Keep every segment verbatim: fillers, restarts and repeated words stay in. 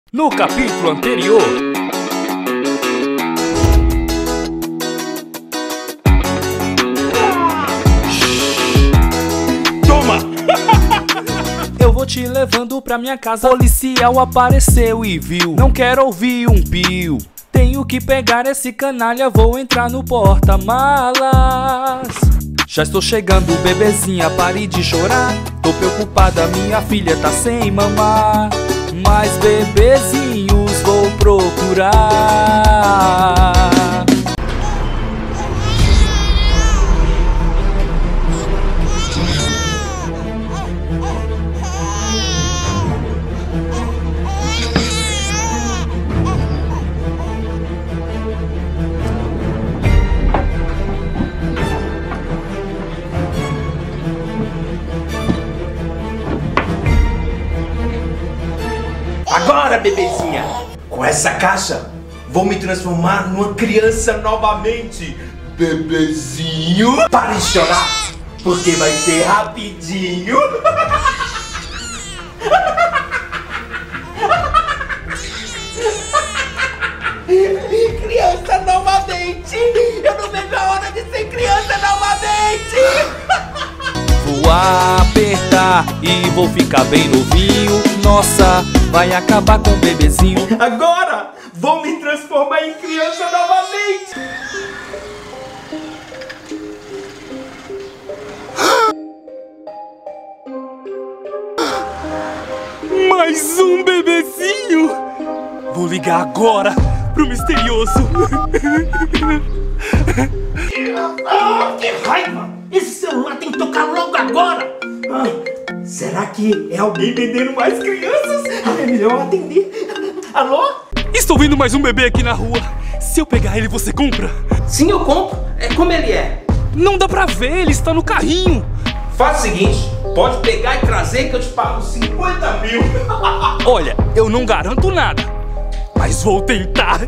No capítulo anterior, toma! eu vou te levando pra minha casa. Policial apareceu e viu, não quero ouvir um pio. Tenho que pegar esse canalha, vou entrar no porta-malas. Já estou chegando, bebezinha, pare de chorar. Tô preocupada, minha filha tá sem mamar. Mais bebezinhos vou procurar. Agora, bebezinha, com essa caixa, vou me transformar numa criança novamente. Bebezinho, para de chorar, porque vai ser rapidinho. Criança novamente. Eu não vejo a hora de ser criança novamente. Vou apertar e vou ficar bem novinho. Nossa, vai acabar com o bebezinho. Agora vou me transformar em criança novamente. Mais um bebezinho. Vou ligar agora pro misterioso. Ah, que raiva! Esse celular tem que tocar logo agora! Ai, será que é alguém vendendo mais crianças? É melhor atender. Alô? Estou vendo mais um bebê aqui na rua. Se eu pegar ele, você compra? Sim, eu compro. É como ele é. Não dá pra ver, ele está no carrinho. Faz o seguinte, pode pegar e trazer que eu te pago cinquenta mil. Olha, eu não garanto nada, mas vou tentar.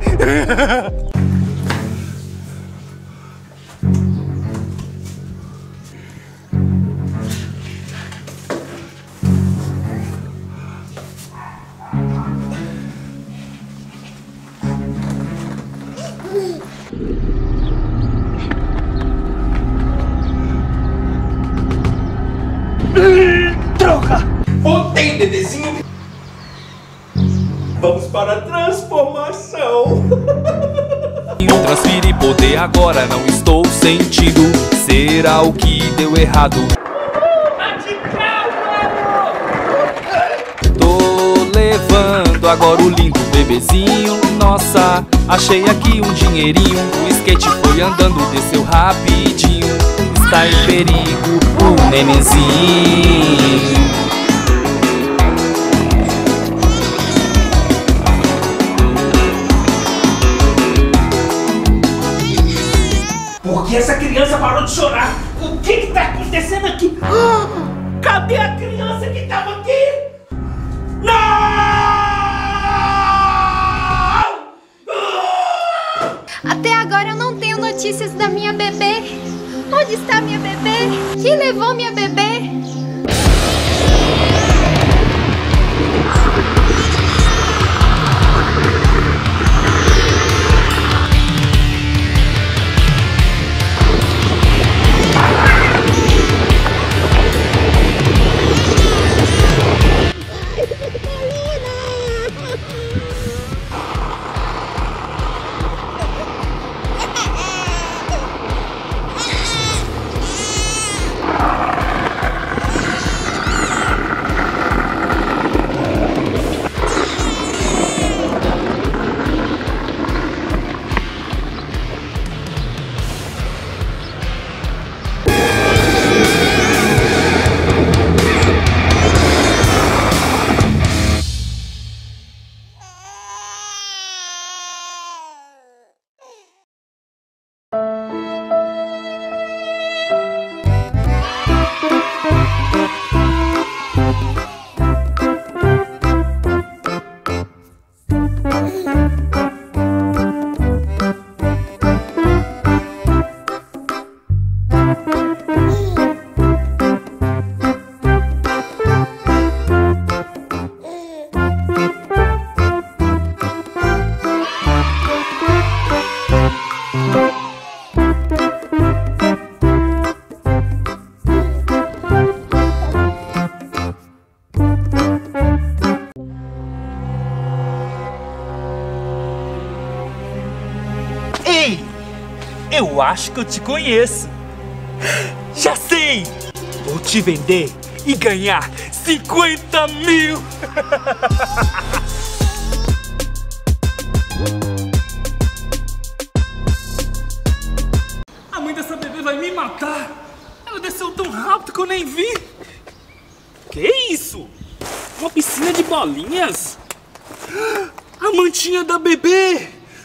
Droga! Voltei, bebezinho! Vamos para a transformação! Transfere poder agora, não estou sentindo. Será o que deu errado? Tô levando agora o lindo bebezinho. Nossa, achei aqui um dinheirinho. O skate foi andando, desceu rapidinho. Está em perigo o nenenzinho. Por que essa criança parou de chorar? O que que tá acontecendo aqui? Ah, cadê a criança que tava aqui? Não! Ah! Até agora eu não tenho notícias da minha bebê. Onde está minha bebê? Quem levou minha bebê? Eu acho que eu te conheço. Já sei! Vou te vender e ganhar cinquenta mil! A mãe dessa bebê vai me matar! Ela desceu tão rápido que eu nem vi! Que isso? Uma piscina de bolinhas? A mantinha da bebê!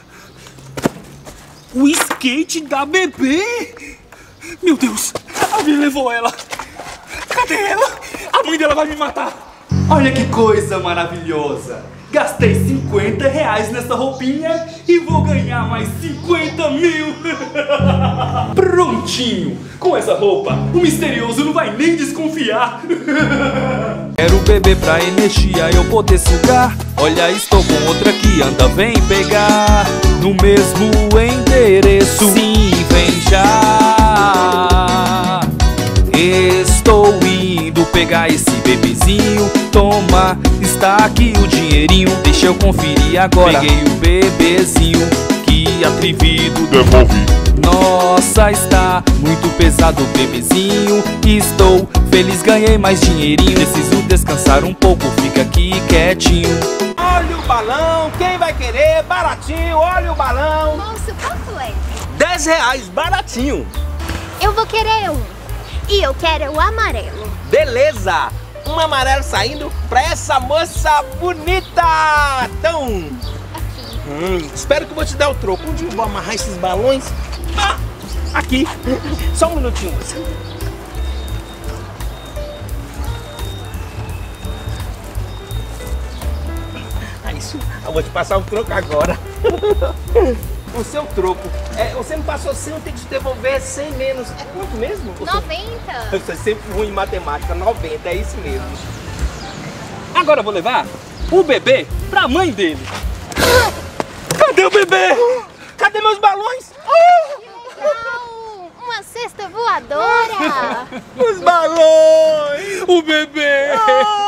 O skate da bebê! Meu Deus! Alguém levou ela! Cadê ela? A mãe dela vai me matar! Olha que coisa maravilhosa! Gastei cinquenta reais nessa roupinha e vou ganhar mais cinquenta mil! Prontinho! Com essa roupa, o misterioso não vai nem desconfiar! Quero beber pra energia eu poder sugar. Olha, estou com outra que anda, vem pegar. No mesmo endereço, sim, vem já. Estou indo pegar esse bebezinho. Toma, está aqui o dinheirinho. Deixa eu conferir agora. Peguei o bebezinho, que atrevido, devolvi. Nossa, está muito pesado o bebezinho. Estou feliz, ganhei mais dinheirinho. Preciso descansar um pouco, fica aqui quietinho. Olha o balão, quem vai querer? Baratinho, olha o balão. Moço, quanto é? dez reais, baratinho. Eu vou querer um. E eu quero o amarelo. Beleza, um amarelo saindo pra essa moça bonita. Então, Aqui. hum, espero que eu vou te dar o troco. Onde eu vou amarrar esses balões? Ah, aqui, só um minutinho, moça. Ah, isso, eu vou te passar o troco agora. O seu troco. É, você me passou cem, eu tenho que te devolver cem menos. É quanto mesmo? noventa. Eu sou sempre ruim em matemática, noventa, é isso mesmo. Agora eu vou levar o bebê pra mãe dele. Cadê o bebê? Cadê meus balões? Que legal! Uma cesta voadora! Os balões! O bebê! Ah!